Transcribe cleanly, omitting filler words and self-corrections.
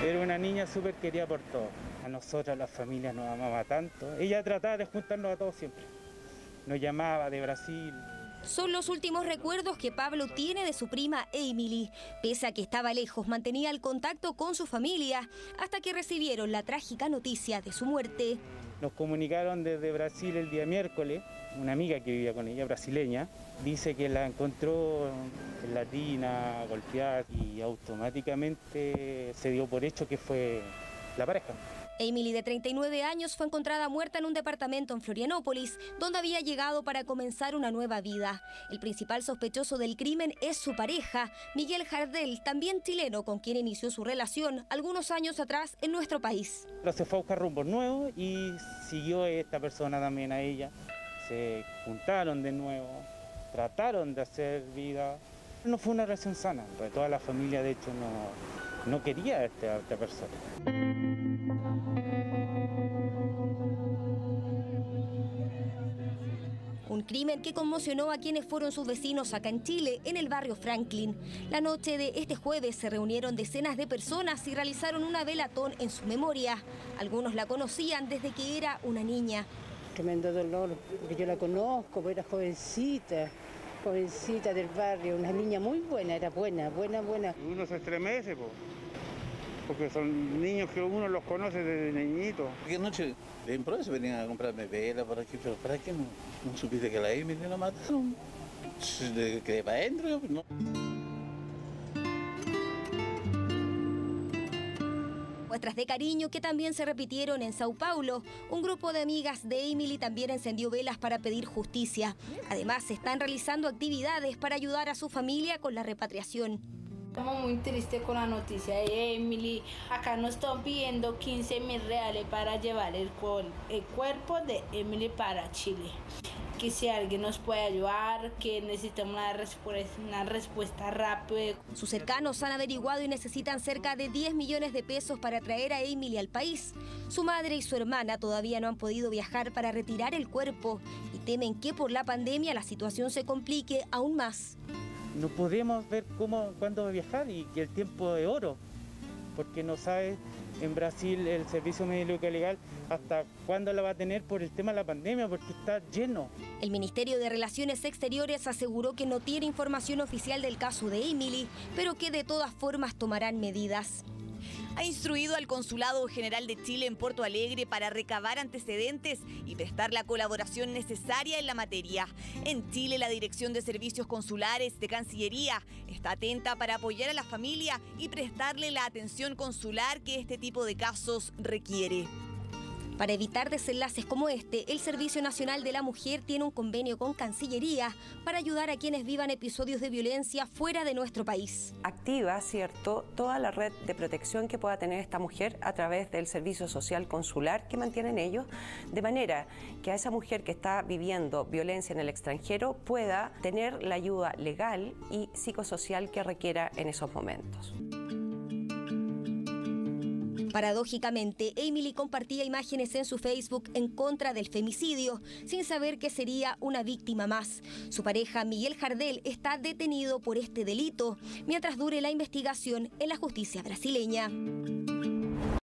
Era una niña súper querida por todos. A nosotros, la familia, nos amaba tanto. Ella trataba de juntarnos a todos siempre. Nos llamaba de Brasil. Son los últimos recuerdos que Pablo tiene de su prima Emily. Pese a que estaba lejos, mantenía el contacto con su familia hasta que recibieron la trágica noticia de su muerte. Nos comunicaron desde Brasil el día miércoles. Una amiga que vivía con ella, brasileña, dice que la encontró en la tina, golpeada, y automáticamente se dio por hecho que fue la pareja. Emily, de 39 años, fue encontrada muerta en un departamento en Florianópolis, donde había llegado para comenzar una nueva vida. El principal sospechoso del crimen es su pareja, Miguel Jardel, también chileno, con quien inició su relación algunos años atrás en nuestro país. Pero se fue a buscar rumbos nuevos y siguió esta persona también a ella. Se juntaron de nuevo, trataron de hacer vida. No fue una relación sana, porque toda la familia de hecho no quería a esta persona. Un crimen que conmocionó a quienes fueron sus vecinos acá en Chile, en el barrio Franklin. La noche de este jueves se reunieron decenas de personas y realizaron una velatón en su memoria. Algunos la conocían desde que era una niña. Tremendo dolor, porque yo la conozco, porque era jovencita del barrio, una niña muy buena, era buena. Uno se estremece, porque son niños que uno los conoce desde niñito. Aquella noche, en pronto venían a comprarme vela por aquí, pero ¿para qué no supiste que la Emily la mataron? ¿Quedé para adentro? No. Muestras de cariño que también se repitieron en Sao Paulo. Un grupo de amigas de Emily también encendió velas para pedir justicia. Además, se están realizando actividades para ayudar a su familia con la repatriación. Estamos muy tristes con la noticia de Emily. Acá nos están pidiendo 15.000 reales para llevar el cuerpo de Emily para Chile. Que si alguien nos puede ayudar, que necesitamos una respuesta rápida. Sus cercanos han averiguado y necesitan cerca de 10 millones de pesos para traer a Emily al país. Su madre y su hermana todavía no han podido viajar para retirar el cuerpo y temen que por la pandemia la situación se complique aún más. No podemos ver cuándo va a viajar y que el tiempo es oro, porque no sabe en Brasil el servicio médico legal hasta cuándo la va a tener por el tema de la pandemia, porque está lleno. El Ministerio de Relaciones Exteriores aseguró que no tiene información oficial del caso de Emily, pero que de todas formas tomarán medidas. Ha instruido al Consulado General de Chile en Porto Alegre para recabar antecedentes y prestar la colaboración necesaria en la materia. En Chile, la Dirección de Servicios Consulares de Cancillería está atenta para apoyar a la familia y prestarle la atención consular que este tipo de casos requiere. Para evitar desenlaces como este, el Servicio Nacional de la Mujer tiene un convenio con Cancillería para ayudar a quienes vivan episodios de violencia fuera de nuestro país. Activa, ¿cierto?, toda la red de protección que pueda tener esta mujer a través del servicio social consular que mantienen ellos, de manera que a esa mujer que está viviendo violencia en el extranjero pueda tener la ayuda legal y psicosocial que requiera en esos momentos. Paradójicamente, Emily compartía imágenes en su Facebook en contra del femicidio, sin saber que sería una víctima más. Su pareja, Miguel Jardel, está detenido por este delito, mientras dure la investigación en la justicia brasileña.